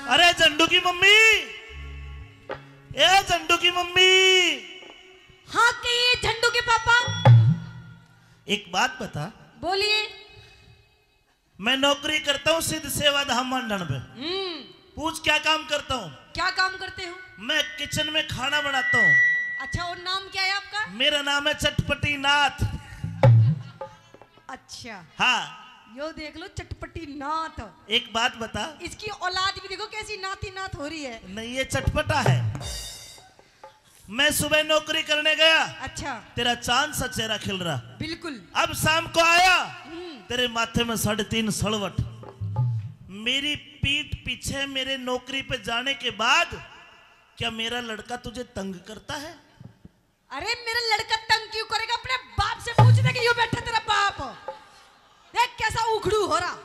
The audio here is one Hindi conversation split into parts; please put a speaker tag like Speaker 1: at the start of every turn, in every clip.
Speaker 1: अरे झंडू की मम्मी, ए झंडू की मम्मी।
Speaker 2: हाँ कहिए झंडू के पापा।
Speaker 1: एक बात बता।
Speaker 2: बोलिए।
Speaker 1: मैं नौकरी करता हूँ सिद्ध सेवा धाम मंडल में। पूछ क्या काम करता हूँ?
Speaker 2: क्या काम करते हो?
Speaker 1: मैं किचन में खाना बनाता हूँ।
Speaker 2: अच्छा, और नाम क्या है आपका?
Speaker 1: मेरा नाम है चटपटी नाथ।
Speaker 2: अच्छा
Speaker 1: हाँ,
Speaker 2: यो देख लो, चटपटी नाथ।
Speaker 1: एक बात बता।
Speaker 2: इसकी औलाद भी देखो कैसी नाती नाथ हो रही है।
Speaker 1: नहीं, ये चटपटा है। मैं सुबह नौकरी करने गया।
Speaker 2: अच्छा।
Speaker 1: तेरा चांद सा चेहरा खिल रहा।
Speaker 2: बिल्कुल।
Speaker 1: अब शाम को आया, तेरे माथे में 3.5 सड़वट। मेरी पीठ पीछे मेरे नौकरी पे जाने के बाद क्या मेरा लड़का तुझे तंग करता है?
Speaker 2: अरे मेरा लड़का तंग क्यों करेगा? अपने बाप से पूछने कि यो बैठा तेरा बाप। देख कैसा उखड़ू हो रहा।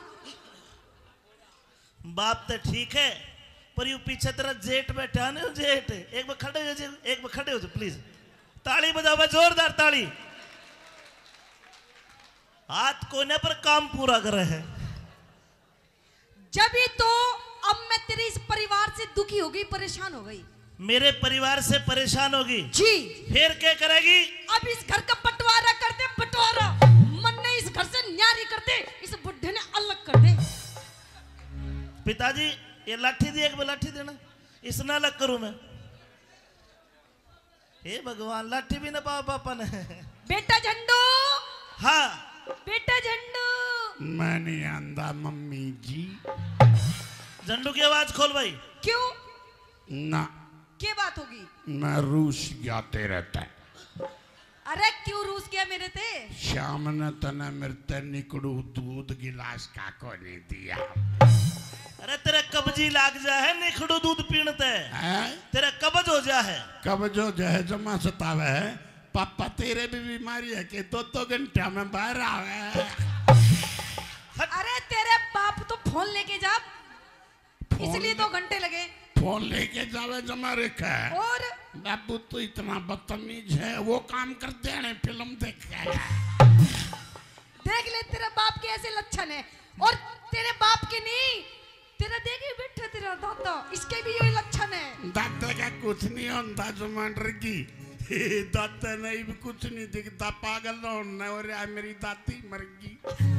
Speaker 1: बाप तो ठीक है, पर यू पीछे तेरा जेठ बैठा ना, जेठ। एक बार खड़े हो जाओ, एक बार खड़े हो जाओ प्लीज। ताली बजाओ, जोरदार ताली। हाथ कोने पर काम पूरा कर रहे हैं।
Speaker 2: जब ही तो अब मैं तेरे इस परिवार से दुखी हो गई, परेशान हो गई।
Speaker 1: मेरे परिवार से परेशान होगी
Speaker 2: जी।
Speaker 1: फिर क्या करेगी?
Speaker 2: अब इस घर का बंटवारा कर दे, बंटवारा। मन ने इस घर से न्यारी कर दे, इस बुढ़े ने अलग कर दे।
Speaker 1: पिताजी ये लाठी दी, एक बार लाठी देना, इसना अलग करूं मैं। हे भगवान, लाठी भी ना पाओ पापा ने।
Speaker 2: बेटा झंडू।
Speaker 1: हाँ
Speaker 2: बेटा झंडू।
Speaker 3: मैं नहीं आंदा मम्मी जी।
Speaker 1: झंडू की आवाज खोल भाई।
Speaker 2: क्यों?
Speaker 3: ना,
Speaker 2: क्या बात होगी?
Speaker 3: मैं रूस जाते रहता है।
Speaker 2: अरे क्यों रूस गया मेरे ते?
Speaker 3: श्याम ने तने मिरते निकड़ू दूध गिलास का को नहीं दिया।
Speaker 1: अरे तेरा कब्जी लाग जा है, निखड़ू दूध पीणते तेरा कब्ज हो जा है।
Speaker 3: कब्ज हो जाए जमा सतावे है। पापा तेरे भी बीमारी है कि 2 घंटा में बाहर आवे।
Speaker 2: अरे तेरे बाप तो फोन लेके जा, इसलिए 2 घंटे लगे।
Speaker 3: फोन लेके जावे जमा रखा है।
Speaker 2: और
Speaker 3: बाबू तो इतना बदतमीज है, वो काम करते हैं फिल्म देख के।
Speaker 2: देख ले तेरा बाप के ऐसे लक्षण है, और तेरे बाप के नहीं, तेरा देखे बैठा तेरा दादा, इसके भी यही लक्षण है।
Speaker 3: दादा का कुछ नहीं होता जुमांडर की। दादा नहीं भी कुछ नहीं दिखता, पागल होना। और मेरी दादी मर गई।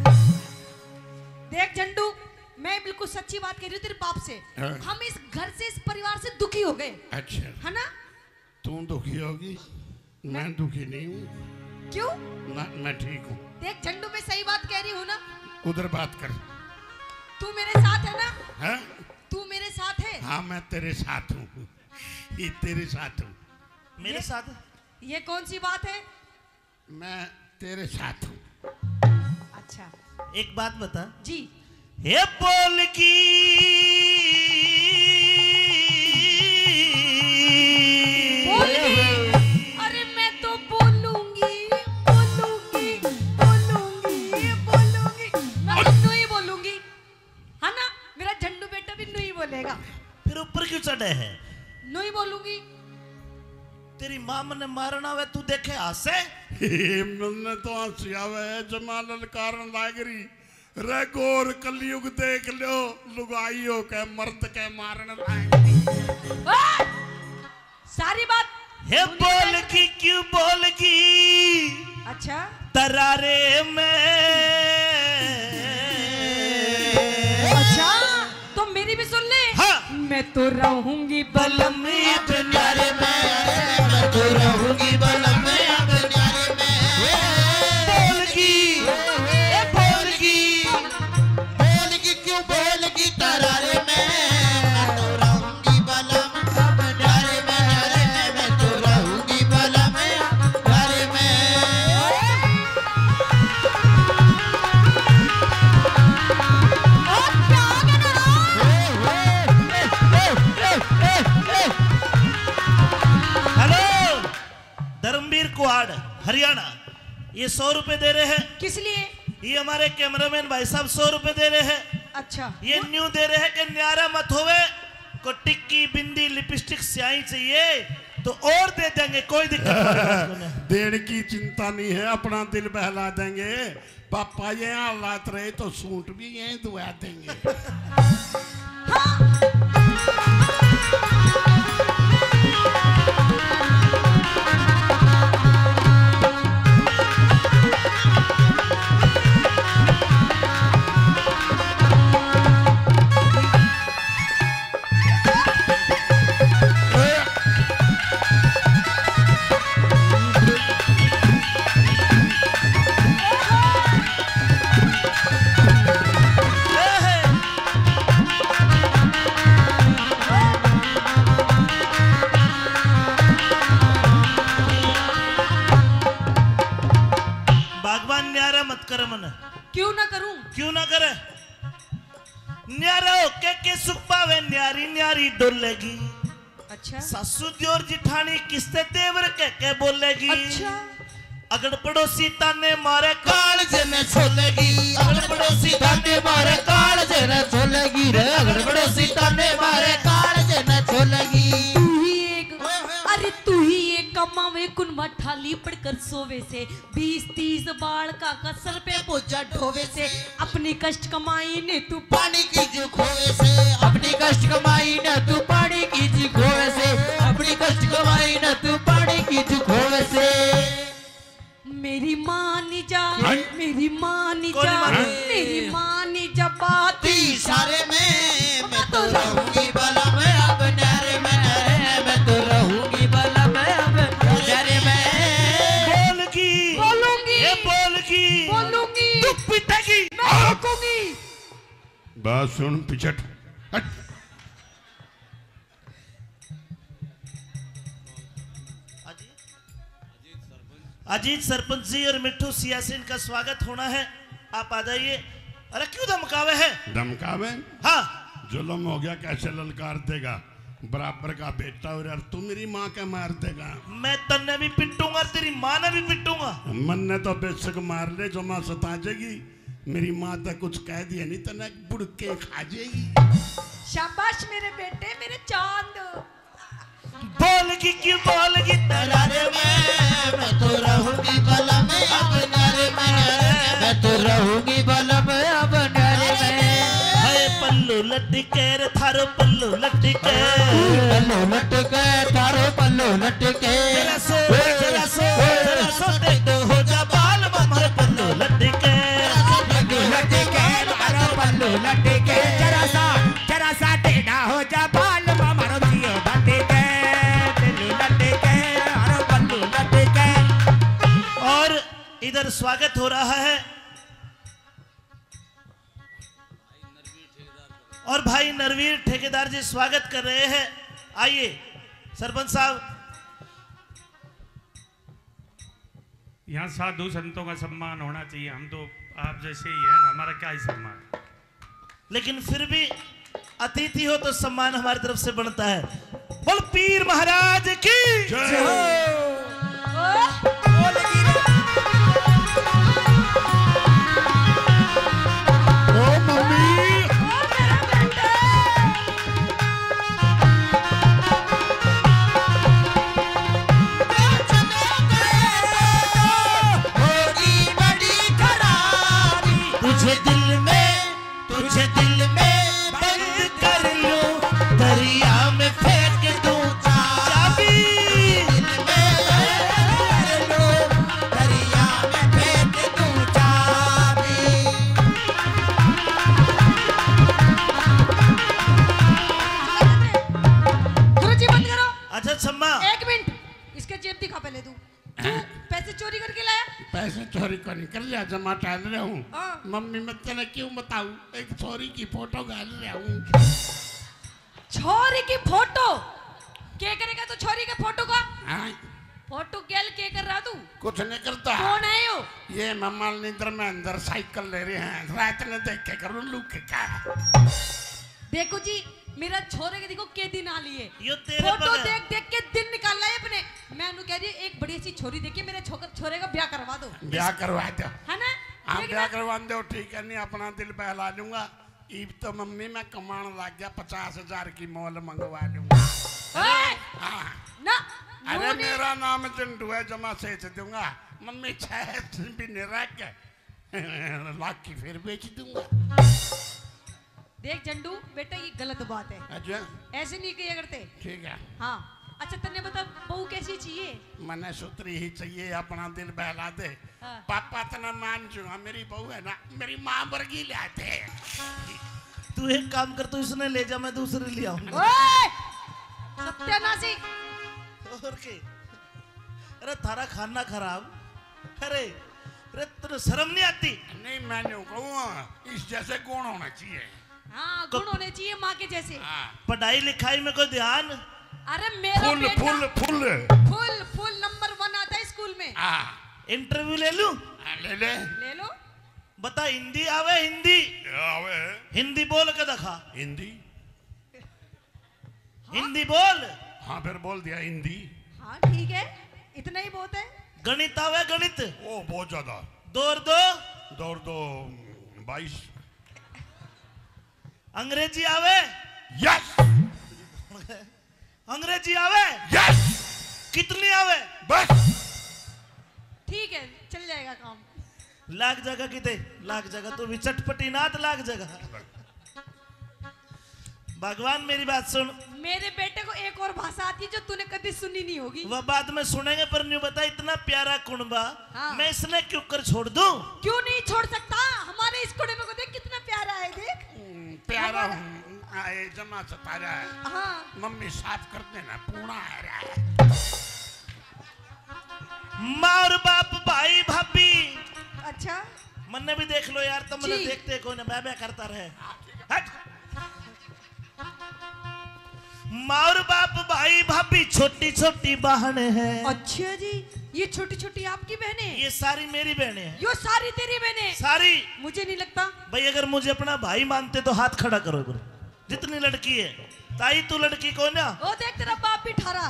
Speaker 2: देख झंडू, मैं बिल्कुल सच्ची बात कह रही हूँ तेरे बाप से। हम इस घर से, इस परिवार से दुखी हो गए।
Speaker 3: अच्छा,
Speaker 2: है ना?
Speaker 3: तू दुखी होगी, मैं दुखी नहीं हूँ।
Speaker 2: क्यों?
Speaker 3: ना, मैं ठीक हूँ।
Speaker 2: देख झंडू, मैं सही बात कह रही हूँ ना?
Speaker 3: उधर बात कर।
Speaker 2: तू मेरे साथ है ना?
Speaker 3: है?
Speaker 2: तू मेरे साथ है?
Speaker 3: हाँ, मैं तेरे साथ हूँ। ये तेरे साथ हूँ।
Speaker 1: मेरे साथ?
Speaker 2: ये कौन सी बात है?
Speaker 3: मैं तेरे साथ हूँ।
Speaker 2: अच्छा,
Speaker 1: एक बात बता
Speaker 2: जी।
Speaker 1: हे बोल की
Speaker 2: अरे मैं तो बोलूंगी, बोलूंगी, बोलूंगी, बोलूंगी। मैं नु ही बोलूंगी, है ना? मेरा झंडू बेटा भी नु ही बोलेगा।
Speaker 1: फिर ऊपर क्यों चढ़े है?
Speaker 2: नु ही बोलूंगी।
Speaker 1: तेरी माँ ने मारना वे, तू देखे हंसे।
Speaker 3: मैंने तो हंसियावे जमाल कारण लागरी। रे गोर कलयुग देख लो, लुगाइयों के मर्द के मारने लायक।
Speaker 2: सारी बात
Speaker 1: हे बोल की क्यों बोल की?
Speaker 2: अच्छा,
Speaker 1: तरारे में।
Speaker 2: अच्छा तो मेरी भी सुन ले।
Speaker 1: हाँ।
Speaker 2: मैं तो रहूंगी बलम में
Speaker 1: तरारे में, मैं तो रहूंगी बलम में। बोल की, बोल की, बोल की क्यों बोल की? तरारे में मैं तो रहूंगी बलम तरारे में, मैं तो रहूंगी बलम तरारे में। हेलो, धर्मवीर कुहाड़ हरियाणा, ये 100 रुपए दे रहे हैं।
Speaker 2: किस लिए?
Speaker 1: ये हमारे कैमरामैन भाई साहब 100 रुपए दे रहे हैं।
Speaker 2: अच्छा,
Speaker 1: ये न्यू दे रहे हैं कि न्यारा मत होवे, को टिक्की बिंदी लिपस्टिक स्याही चाहिए तो और दे देंगे, कोई दिक्कत नहीं।
Speaker 3: देने की चिंता नहीं है, अपना दिल बहला देंगे। पापा ये हालात रहे तो सूट भी यहीं दुआ देंगे।
Speaker 2: हाँ।
Speaker 4: आवे न्यारी न्यारी डोलेगी।
Speaker 2: अच्छा
Speaker 4: सासू दियोर जिठानी किससे तेवर के बोलेगी।
Speaker 2: अच्छा
Speaker 4: अगड़ पड़ोसी ताने मारे
Speaker 1: कालजे में छोलेगी, अगड़ पड़ोसी ताने मारे कालजे में छोलेगी रे, अगड़ पड़ोसी ताने मारे कालजे में छोलेगी।
Speaker 2: अरे तू ही एक कमावे कुनवा ठाली पड़कर सोवे से 20-30 बाल का सर पे बोझा ढोवे से अपनी कष्ट कमाई ने तू
Speaker 1: पानी की जो खोवे से, अपनी कष्ट कमाई न तू पानी की जो खोवे से, अपनी कष्ट कमाई न तू पानी की जो खोवे से।
Speaker 2: मेरी माँ नी जा, मेरी माँ नी
Speaker 4: कौन
Speaker 2: जा,
Speaker 4: माँ?
Speaker 2: मेरी माँ नी जा बात
Speaker 1: इशारे में मैं तो रहूंगी बला में अब नारे में, मैं तो रहूंगी बला में अब नारे में।
Speaker 4: बोलगी
Speaker 2: बोलूंगी
Speaker 4: ये बोलगी
Speaker 2: बोलूंगी
Speaker 4: तू पिटेगी।
Speaker 2: मैं रोकूंगी।
Speaker 3: बात सुन पिछट हट।
Speaker 4: अजीत सरपंच जी और मिट्टू सियासिन का स्वागत होना है, आप आ जाइए। अरे क्यों धमकावे है?
Speaker 3: धमकावे
Speaker 4: हाँ
Speaker 3: जुल्म हो गया, कैसे ललकार देगा? बराबर का बेटा और यार तू मेरी माँ के मार देगा।
Speaker 4: मैं तन्ने भी पिटूंगा, तेरी माँ ने भी पिटूंगा।
Speaker 3: मन ने तो बेशक मार ले, जो माँ सता जाएगी। मेरी माँ तो कुछ कह दिया नहीं, तने बुड़ के खा जाएगी।
Speaker 2: शाबाश मेरे बेटे, मेरे चांद।
Speaker 4: बोलगी क्यों बोलगी
Speaker 1: नारे में मैं तो रहूंगी बला में अब नारे में, मैं तो रहूंगी बला में अब नारे में।
Speaker 4: है पल्लू लटके रे थारो पल्लू लटके,
Speaker 1: पल्लू लटके थारो पल्लू लटके,
Speaker 4: जरा सो देख दो हो जा बाल ममर पल्लू लटके।
Speaker 1: पल्लू लटके थारो पल्लू लटके,
Speaker 5: जरा सा टेढ़ा हो जा बाल मारो जियो लटके, दिल लटके हर पल्लू लटके।
Speaker 4: और इधर स्वागत हो रहा है और भाई नरवीर ठेकेदार जी स्वागत कर रहे हैं। आइए सरपंच साहब।
Speaker 6: यहाँ साधु संतों का सम्मान होना चाहिए, हम तो आप जैसे ही हैं, हमारा क्या ही सम्मान।
Speaker 4: लेकिन फिर भी अतिथि हो तो सम्मान हमारी तरफ से बनता है। बोल पीर महाराज की
Speaker 3: जय हो। ओ मम्मी
Speaker 1: होगी बड़ी खराबी,
Speaker 4: तुझे दिल में बंद कर लूं, दरिया में फेंक दूं चाबी।
Speaker 1: दिल में कर लो, दरिया में फेंक दूं चाबी।
Speaker 2: गुरुजी बंद करो।
Speaker 4: अच्छा सम्मा,
Speaker 2: 1 मिनट, इसके जेब दिखा पहले तू पैसे चोरी करके लाया।
Speaker 3: पैसे चोरी को निकल लिया, जमा टाल रहा हूँ।
Speaker 2: हाँ।
Speaker 3: मम्मी मैं तेरे क्यों बताऊँ, एक छोरी की फोटो डाल रहा हूँ।
Speaker 2: छोरी की फोटो क्या करेगा तू? छोरी के फोटो का
Speaker 3: हाँ,
Speaker 2: फोटो गैल के कर रहा तू?
Speaker 3: कुछ नहीं करता।
Speaker 2: कौन है यो?
Speaker 3: ये मम्मा नींदर में अंदर साइकिल ले रहे हैं, रात ने देख के करूँ लू के का।
Speaker 2: देखो जी, मेरा छोरे के देखो के दिन आ लिए
Speaker 4: यो तेरे
Speaker 2: फोटो
Speaker 4: बगैर-
Speaker 2: देख देख के दिन निकाल रहा है अपने। मैं अनु कह रही हूँ, एक बड़ी सी छोरी देखिए, मेरे छोरे का ब्याह करवा दो,
Speaker 3: ब्याह करवा दो।
Speaker 2: है ना?
Speaker 3: हाँ
Speaker 2: ठीक
Speaker 3: ब्याह
Speaker 2: ना?
Speaker 3: करवा दो, ठीक है। नहीं अपना दिल बहला लूंगा। ईब तो मम्मी मैं कमाने लग गया, 50,000 की मॉल मंगवा लूंगा।
Speaker 2: ओए,
Speaker 3: हाँ।
Speaker 2: ना
Speaker 3: अरे
Speaker 2: मुंह नहीं-
Speaker 3: मेरा नाम चिंटू है, जमा सेच दूंगा। मम्मी 6 भी नहीं रख लाख की फिर बेच दूंगा।
Speaker 2: देख झंडू बेटा, ये गलत बात है,
Speaker 3: अच्छा
Speaker 2: ऐसे नहीं किया करते।
Speaker 3: ठीक है।
Speaker 2: हाँ अच्छा, तन्ने बता बहू कैसी चाहिए?
Speaker 3: मैंने सुतरी ही चाहिए, अपना दिल बहला दे।
Speaker 2: हाँ।
Speaker 3: पापा तना मान चुका, मेरी बहू है ना, मेरी माँ वर्गी लाते।
Speaker 4: तू एक काम कर, तू इसने ले जा, मैं दूसरे ले आऊंगा।
Speaker 2: ओए सत्यानाशी,
Speaker 4: और के अरे थारा खाना खराब। अरे अरे तुझे शर्म नहीं आती?
Speaker 3: नहीं मैंने कहूँ इस जैसे गुण होना चाहिए।
Speaker 2: हाँ गुण होने चाहिए माँ के जैसे।
Speaker 3: हाँ।
Speaker 4: पढ़ाई लिखाई में कोई ध्यान?
Speaker 2: अरे मेरा
Speaker 3: फुल
Speaker 2: बेटा
Speaker 3: full full
Speaker 2: full full number 1 आता है स्कूल में।
Speaker 3: हाँ
Speaker 4: इंटरव्यू ले लूं?
Speaker 3: ले ले
Speaker 2: ले लो।
Speaker 4: बता, हिंदी आवे? हिंदी
Speaker 3: आवे
Speaker 4: हिंदी बोल के दिखा।
Speaker 3: हिंदी
Speaker 4: हिंदी बोल।
Speaker 3: हाँ फिर बोल दिया हिंदी।
Speaker 2: हाँ ठीक है, इतना ही बहुत है।
Speaker 4: गणित आवे गणित?
Speaker 3: ओ बहुत ज्यादा।
Speaker 4: 2 और 2
Speaker 3: 2 और 2 22।
Speaker 4: अंग्रेजी आवे?
Speaker 3: यस
Speaker 4: अंग्रेजी आवे?
Speaker 3: यस।
Speaker 4: कितनी आवे?
Speaker 3: बस।
Speaker 2: ठीक है, चल जाएगा काम।
Speaker 4: लाख जगह किते लाख जगह तू भी चटपटी नाथ लाख जगह। भगवान मेरी बात सुन।
Speaker 2: मेरे बेटे को एक और भाषा आती है जो तूने कभी सुनी नहीं होगी।
Speaker 4: वह बाद में सुनेंगे, पर न्यू बता इतना प्यारा कुणबा।
Speaker 2: हाँ।
Speaker 4: मैं इसने क्यों कर छोड़ दूं?
Speaker 2: क्यों नहीं छोड़ सकता? हमारे इस कुड़े को देख कितना प्यारा है, देख।
Speaker 3: प्यारा हूँ। आए जमा सतारा है।
Speaker 2: हाँ।
Speaker 3: मम्मी साफ कर देना, पूना आ रहा है।
Speaker 4: माँ और बाप भाई भाभी।
Speaker 2: अच्छा
Speaker 4: मन्ने भी देख लो यार, तुम मुझे
Speaker 2: जी।
Speaker 4: देखते कौन है, मैं करता रहे। हट। माँ और बाप भाई भाभी छोटी छोटी बहन है।
Speaker 2: अच्छा जी, ये छोटी छोटी आपकी बहनें?
Speaker 4: ये सारी मेरी बहनें हैं।
Speaker 2: यो सारी तेरी बहनें?
Speaker 4: सारी।
Speaker 2: मुझे नहीं लगता।
Speaker 4: भाई अगर मुझे अपना भाई मानते तो हाथ खड़ा करो एक बार। जितनी लड़की है ताई तू लड़की कौन है?
Speaker 2: वो देख तेरा बाप भी ठारा।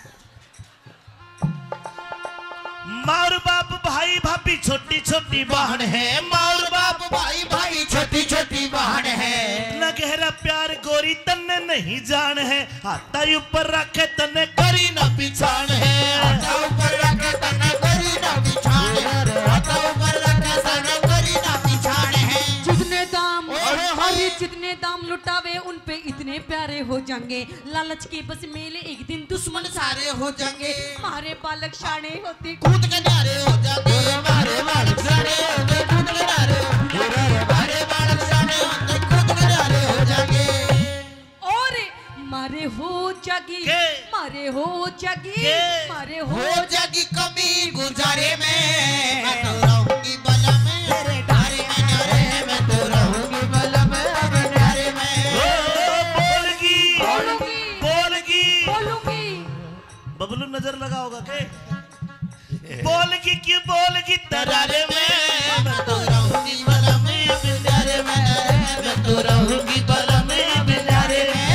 Speaker 4: माँ और बाप भाई भाभी छोटी छोटी बहन है।
Speaker 1: माँ और बाप भाई भाई छोटी छोटी बहन है।
Speaker 4: इतना गहरा प्यार गोरी तन्ने नहीं जान है। हाथा ऊपर रखे तन्ने
Speaker 1: करी न पिछाड़ है। हाथा ऊपर रखे तने करी न पिछाड़ है। हाथा ऊपर रखे तने करी न पिछाड़ है।
Speaker 2: जितने दाम
Speaker 1: ओए होए।
Speaker 2: अरे जितने दाम लुटावे उन पे इतने प्यारे हो जाएंगे। लालच के बस मेले एक दिन दुश्मन
Speaker 1: सारे हो जाएंगे।
Speaker 2: मारे बालक शाने होते।
Speaker 1: कूद के नारे हो जाते। मारे बालक सारे होते कूद के नारे होते। मारे बालक सारे होते कूद के नारे हो जाएंगे।
Speaker 2: और मारे हो जागी
Speaker 4: के?
Speaker 2: मारे हो जागी
Speaker 4: के?
Speaker 2: मारे
Speaker 1: हो
Speaker 2: हो
Speaker 1: जाएगी कमी गुजारे में। मैं तो रहूंगी बला में तेरे डारे में नारे। मैं तो रहूंगी बला में तेरे डारे में।
Speaker 4: बोलगी
Speaker 2: बोलूंगी
Speaker 4: बोलगी।
Speaker 2: बोलूंगी।
Speaker 4: बबलू नजर लगा होगा के? बोलगी की बोलगी तरारे में।
Speaker 1: मैं तो रहूंगी बला में बिंदारे में। मैं तो रहूंगी बला में बिंदारे में।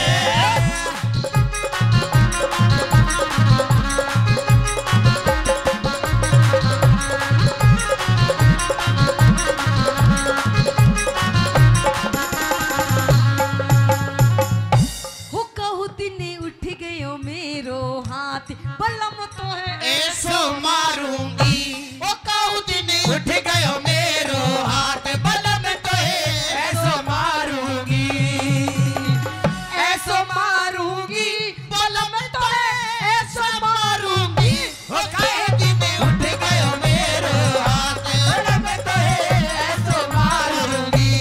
Speaker 2: हो कहू दिने उठ गयो मेरो हाथ बलम तो है
Speaker 1: ऐसो मारूंगी। ओ कहू दिन उठ गयो मेरो हाथ बलम तो है। ऐसो मारूंगी। ऐसो मारूंगी बलम तो है। ऐसो मारूंगी। ओ कहू दिन उठ गयो मेरो हाथ बलम तो है। ऐसो मारूंगी।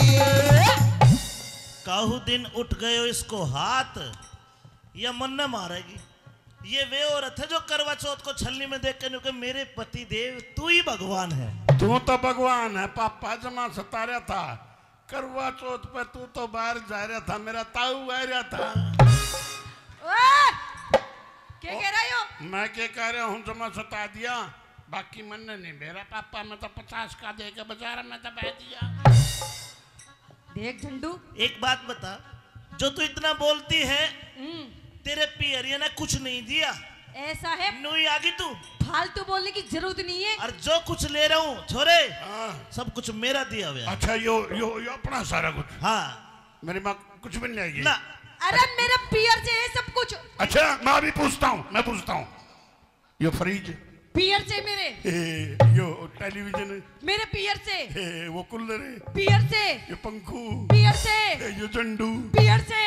Speaker 4: काहू दिन उठ गयो इसको हाथ, या मन न मारेगी। ये वे औरत है जो करवा चौथ को छलनी में देख कर मेरे पति देव तू ही भगवान है।
Speaker 3: तू तो भगवान है। पापा जमा सता रहा था करवा चौथ पे, तू तो बाहर जा रहा था। मेरा ताऊ आ रहा था।
Speaker 2: ओए! क्या कह रहे हो?
Speaker 3: मैं क्या कह रहा हूँ, जमा सता दिया। बाकी मन नहीं मेरा पापा, मैं तो 50 का दे के बाजार में दबा दिया।
Speaker 2: देख झंडू,
Speaker 4: एक बात बता, जो तू इतना बोलती है तेरे पियरिया ने कुछ नहीं दिया।
Speaker 2: ऐसा है,
Speaker 4: नूई आगी तू।
Speaker 2: फालतू बोलने की जरूरत नहीं है।
Speaker 4: और जो कुछ ले रहा हूँ छोरे
Speaker 3: हाँ।
Speaker 4: सब कुछ मेरा दिया हुआ है।
Speaker 3: अच्छा यो अपना सारा कुछ।
Speaker 4: हाँ
Speaker 3: मेरी माँ कुछ भी नहीं आएगी
Speaker 4: ना।
Speaker 2: अरे मेरा पियर से है सब कुछ।
Speaker 3: अच्छा मैं अभी पूछता हूँ। यो फ्रिज,
Speaker 2: पियर से मेरे,
Speaker 3: यो टेलीविजन,
Speaker 2: मेरे पियर से,
Speaker 3: वो कूलर,
Speaker 2: पियर से,
Speaker 3: ये पंखू,
Speaker 2: पियर से,
Speaker 3: यो झंडू।
Speaker 2: पियर से।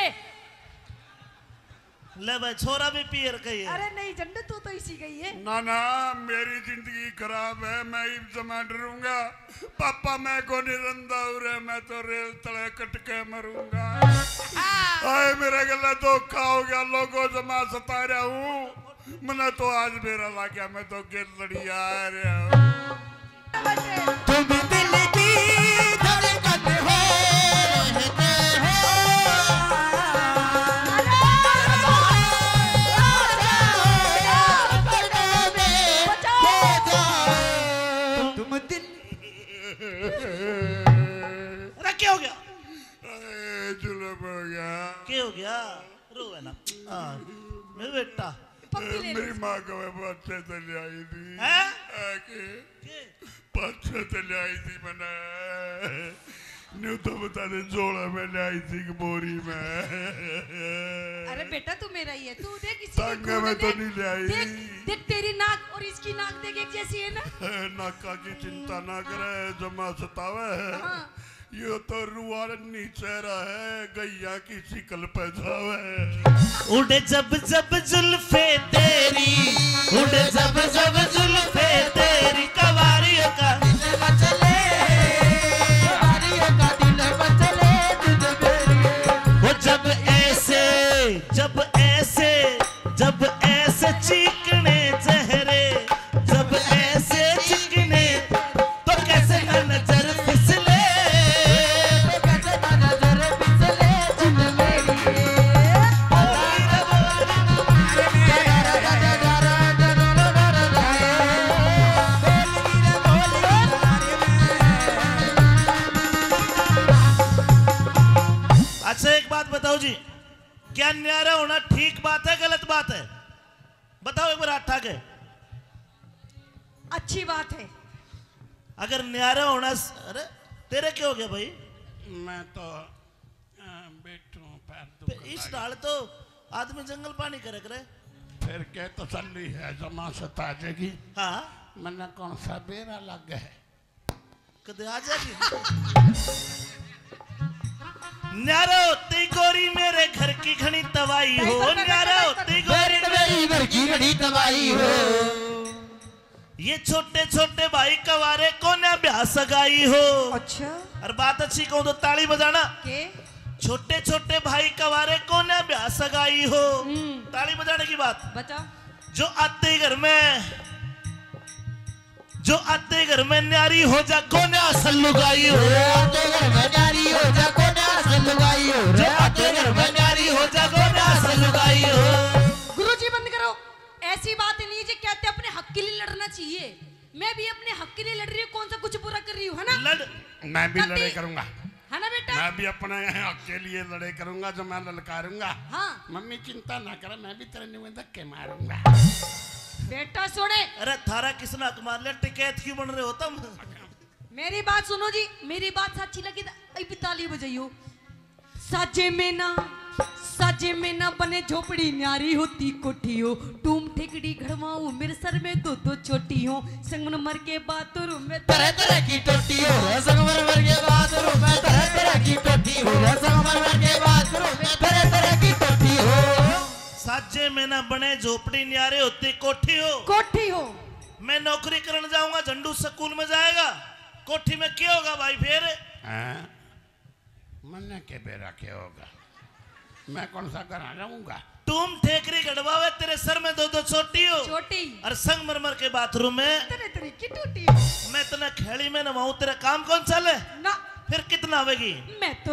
Speaker 4: ले भाई छोरा भी पियर कही है।
Speaker 2: अरे नहीं झंडू, तू तो इसी गई है।
Speaker 3: ना ना मेरी जिंदगी खराब है। मैं इब जमा डरूंगा। पापा मैं को नहीं रंदा उरे, मैं तो रेल तले कट के मरूंगा। आए मेरे गले धोखा हो गया। लोगों जमा सता रहा हूँ। मैंने तो आज मेरा ला गया। मैं तो गिर लड़ी आ रहा हूँ।
Speaker 1: तुम दिल की धड़कन हो रहते हो। तुम दिल
Speaker 4: अरे क्या हो गया?
Speaker 3: जुल्म हो गया।
Speaker 4: क्या हो गया रोवे ना मेरे बेटा
Speaker 2: पप्पी ले
Speaker 3: मेरी माँ को मैं बच्चे से ले आई थी
Speaker 4: हैं?
Speaker 3: बच्चे से ले आई थी मैंने न्यू तो बता दे जोड़ा में ले आई थी कि बोरी में
Speaker 2: अरे बेटा तू मेरा ही है तू देख इसी
Speaker 3: तंग में तो नहीं ले आई
Speaker 2: देख देख तेरी नाक और इसकी नाक देख एक जैसी है ना
Speaker 3: नाका की चिंता ना करे जमा सतावे
Speaker 2: हाँ।
Speaker 3: ये तो रुआर नीचे रहे गैया की शिकल पे जावे
Speaker 4: उड़े जब जब जुल्फे तेरी उड़े जब जब जुल्फे तेरी कवारियों का दिल मचले कवारियों का दिल मचले तुझ मेरी वो जब ऐसे चीकने चेहरे जब ऐसे चिकने तो कैसे न नजर फिसले तो कैसे न नजर फिसले तुझ मेरी अच्छा एक बात बताओ जी क्या न्यारा होना ठीक बात है गलत बात है बताओ एक बार हाथ ठाके
Speaker 2: अच्छी बात है
Speaker 4: अगर न्यारा होना अरे तेरे क्या हो गया भाई
Speaker 3: मैं तो बैठू पैर
Speaker 4: इस डाल तो आदमी जंगल पानी करे करे
Speaker 3: फिर क्या तसल्ली है जमा सता जाएगी
Speaker 4: हाँ
Speaker 3: मैंने कौन सा बेरा लग है
Speaker 4: कदे आ जाएगी न्यारा होते ही गोरी मेरे घर की घनी तबाही हो न्यारा होते ही गोरी
Speaker 1: मेरी घर की घड़ी तबाही हो
Speaker 4: ये छोटे छोटे भाई कवारे को ना ब्याह सगाई हो
Speaker 2: अच्छा
Speaker 4: और बात अच्छी कहूं तो ताली बजाना
Speaker 2: के
Speaker 4: छोटे छोटे भाई कवारे को ना ब्याह सगाई हो ताली बजाने की बात
Speaker 2: बताओ
Speaker 4: जो आते घर में न्यारी हो जा कोने असल लुगाई हो
Speaker 1: आते घर में न्यारी हो जा कोने असल लुगाई हो
Speaker 4: जो आते घर में न्यारी हो जा कोने असल लुगाई हो
Speaker 2: गुरुजी बंद करो ऐसी बात नहीं है कहते अपने हक के लिए लड़ना चाहिए मैं भी अपने हक के लिए लड़ रही हूँ कौन सा कुछ बुरा कर रही हूँ है ना
Speaker 4: लड़
Speaker 3: मैं भी
Speaker 2: कति-
Speaker 3: लड़े करूंगा
Speaker 2: है ना बेटा
Speaker 3: मैं भी अपने हक के लिए लड़े करूंगा जो मैं ललकारूंगा
Speaker 2: हाँ
Speaker 3: मम्मी चिंता ना करे मैं भी तेरे मुंह में धक्के मारूंगा
Speaker 2: बेटा सुने
Speaker 4: अरे थारा किसने हक मार लिया टिकैत क्यों बन रहे हो तुम
Speaker 2: मेरी बात सुनो जी मेरी बात सच्ची लगी तो अभी ताली बजाइयो साजे में ना बने झोपड़ी न्यारी होती कोठी हो टूम ठेकड़ी घड़वाऊं मेरे सर में दो छोटी हो संगमरमर के बाथरूम में
Speaker 1: तरह तरह की टोटी हो संगमरमर के बाथरूम में तरह तरह की टोटी हो संगमरमर के बाथरूम में तरह तरह की टोटी हो
Speaker 4: साजे में ना बने झोपड़ी न्यारे होती कोठी हो मैं नौकरी करने जाऊंगा झंडू स्कूल में जाएगा कोठी में क्या होगा भाई फिर
Speaker 3: मन्ने के बेरा क्या होगा मैं कौन सा घर आ जाऊंगा
Speaker 4: तुम ठेकरी गड़वावे तेरे सर में दो छोटी हो
Speaker 2: छोटी
Speaker 4: और संगमरमर के बाथरूम में
Speaker 2: तरह तरह की टूटी हो
Speaker 4: मैं इतना खेड़ी में नवाऊं तेरा काम कौन चले
Speaker 2: ना
Speaker 4: फिर कितना आवेगी
Speaker 2: मैं तो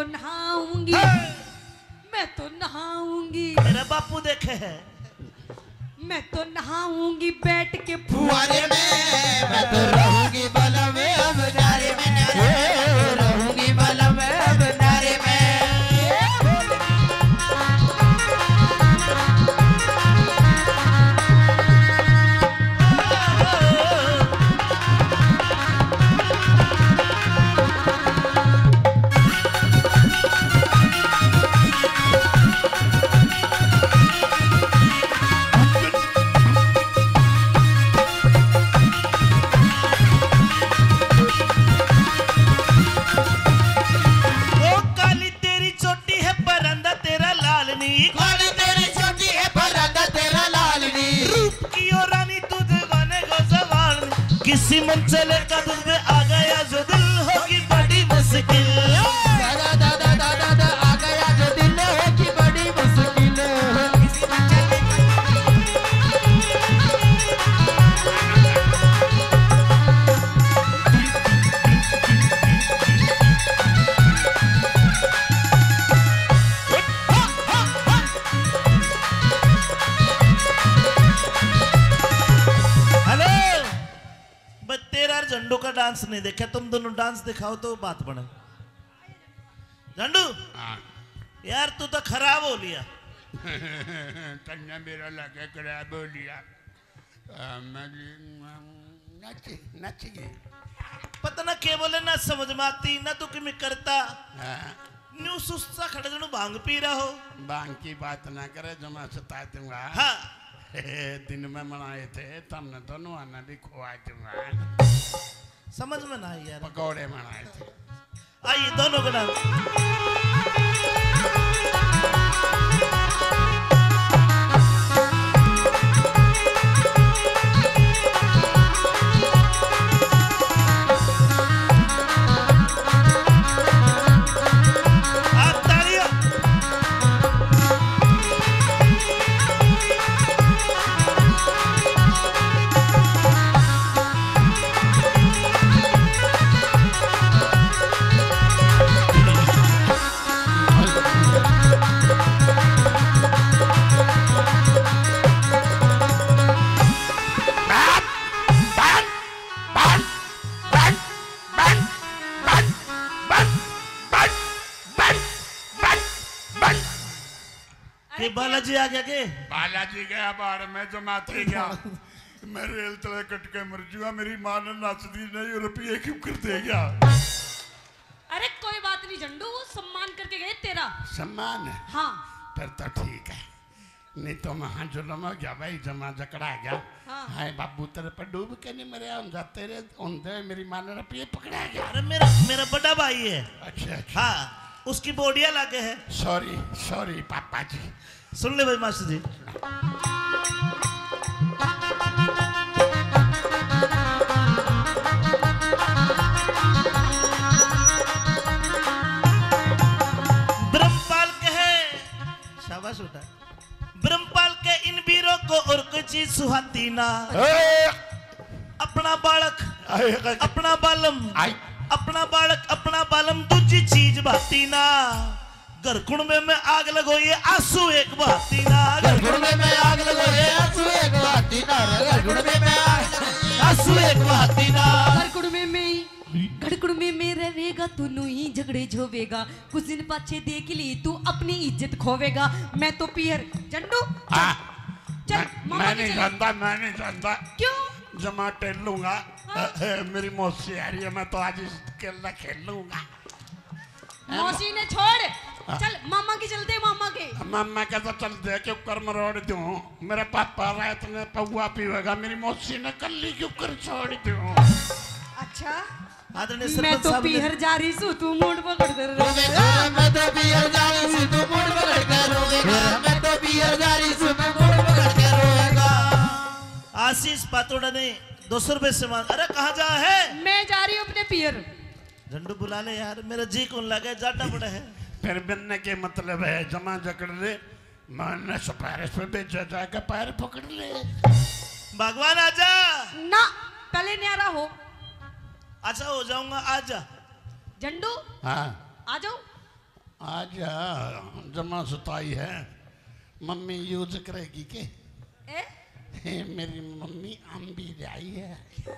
Speaker 2: नहाऊंगी
Speaker 4: मेरा बापू देखे है
Speaker 2: मैं तो नहाऊंगी बैठ के
Speaker 1: फुहारे में मैं तो रहूंगी बलम में अब नारे में रहूंगी बलम में अब नारे में
Speaker 4: किसी मंजिल कदम में आ गया जो दिल होगी बड़ी मुश्किल
Speaker 1: दादा दादा दादा दा आ गया जो दिल होगी बड़ी मुश्किल
Speaker 4: झंडू का डांस नहीं देखा तुम दोनों डांस दिखाओ तो बात बने झंडू यार तू तो खराब हो लिया।
Speaker 3: तन्ने मेरा लगे खराब हो लिया। नच गई।
Speaker 4: पता ना के बोले ना समझ में आती ना तू किमें करता। न्यू सुस्ता खड़े जणू भांग पी रहा हो।
Speaker 3: भांग की बात ना करे जो मैं सता दूंगा।
Speaker 4: हाँ
Speaker 3: दिन में मनाए थे तुमने दोनों आना भी खुआ दूंगा।
Speaker 4: समझ में ना आई यार।
Speaker 3: पकौड़े बनाए थे।
Speaker 4: आइए दोनों का नाम। बालाजी आ गया के?
Speaker 3: बालाजी गया बाढ़ में जमा थे गया। मैं रेल तले कट के मर जुआ। मेरी मां ने नाचदी नहीं रुपये क्यों कर दे गया।
Speaker 2: अरे कोई बात नहीं झंडू, वो सम्मान करके गए तेरा।
Speaker 3: सम्मान है?
Speaker 2: हाँ
Speaker 3: फिर तो ठीक है, नहीं तो महा जुलम हो गया भाई, जमा जकड़ा गया।
Speaker 2: हाँ।
Speaker 3: हाय बाबू तेरे पर डूब के नहीं मरे हम जाते रे उन्दे मेरी मां ने रुपये पकड़ा गया।
Speaker 4: अरे मेरा बड़ा भाई है।
Speaker 3: अच्छा अच्छा।
Speaker 4: हाँ उसकी बोडिया लागे है।
Speaker 3: सॉरी सॉरी पापा जी।
Speaker 4: सुन ले भाई मास्टर जी। ब्रह्मपाल के है, शाबाश उठा। ब्रह्मपाल के इन वीरों को और कोई चीज सुहाती ना। अपना बालक अपना बालम, अपना बालक अपना बालम दूसरी चीज भाती ना। घर कुंडे में आग लगो ये आंसू एक बहाती ना। घर कुंडे में आग लगो ये आंसू एक बहाती ना। घर कुंडे में आंसू एक बहाती ना।
Speaker 2: घड़कुड़ में रहेगा तू नू ही झगड़े झोवेगा। कुछ दिन पाछे देख ली तू अपनी इज्जत खोवेगा। मैं तो पियर झंडू चल
Speaker 3: मैं नहीं जानता, मैं नहीं जानता।
Speaker 2: क्यों?
Speaker 3: जमा टेल लूंगा। मेरी मौसी आ रही है, मैं तो आज खेलना खेल लूंगा।
Speaker 2: मौसी ने छोड़, चल मामा की चलते। मामा के
Speaker 3: मामा का तो चल दे क्यों कर मरोड़ दूं। मेरा पापा रात ने पौवा पीवेगा, मेरी मौसी ने कल्ली क्यों कर छोड़ दूं।
Speaker 2: अच्छा
Speaker 4: आदरणीय
Speaker 2: मैं तो पीहर जा रही सू तू मूड पकड़ कर
Speaker 1: रोवेगा। मैं तो पीहर जा रही सू तू मूड पकड़ के रोवेगा। मैं तो पीहर जा रही सू मैं मूड पकड़ के रोवेगा।
Speaker 4: आशीष पातोड़ा ने 200 रुपए से मांग। अरे कहाँ जा है?
Speaker 2: मैं जा रही हूँ अपने पियर।
Speaker 4: झंडू बुला ले यार, मेरा जी कौन लगे जाटा पड़ा है।
Speaker 3: फिर बनने के मतलब है जमा जकड़ ले, मैंने सुपारिश पे बेचा जाकर पैर पकड़ ले।
Speaker 4: भगवान आजा
Speaker 2: ना पहले न्यारा हो।
Speaker 4: अच्छा हो जाऊंगा, आजा
Speaker 2: झंडू।
Speaker 3: हाँ
Speaker 2: आ जाओ।
Speaker 3: आज जमा सुताई है। मम्मी यूज करेगी के? मेरी मम्मी अम्बी आई है।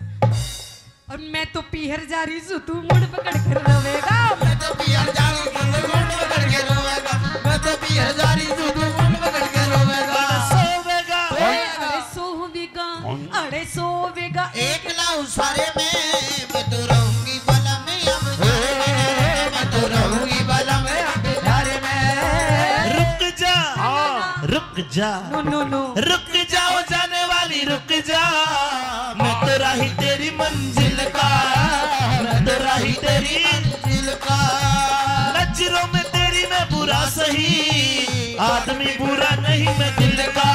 Speaker 2: और मैं तो पीहर जा रही हूँ तू मुड़ पकड़ कर रोवेगा।
Speaker 1: मैं तो पीहर जा रही हूँ तू मुड़ पकड़ के रोवेगा। मैं तो पीहर जा रही हूँ तू मुड़ पकड़ के रोवेगा।
Speaker 4: सोवेगा
Speaker 2: अरे सोवेगा, अरे सोवेगा।
Speaker 1: एक लाऊं सारे में मैं तो रहूंगी बला में अब मैं तो रहूंगी बला में अब धारे में।
Speaker 4: रुक जा रुक जा
Speaker 2: नो नो नो
Speaker 4: रुक जाओ जाने वाली रुक जा। मैं तो राही तेरी मंजिल का, मैं तो राही तेरी
Speaker 1: दिल का।
Speaker 4: नजरों में तेरी मैं बुरा सही, आदमी बुरा नहीं मैं दिल का।